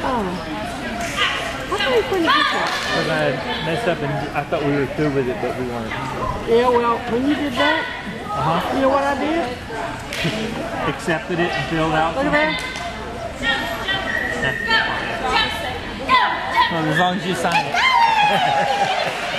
How come you couldn't get that? Because I had messed up and I thought we were through with it, but we weren't. Yeah, well, when you did that, you know what I did? Accepted it and filled out. Look at there. Well, as long as you sign it.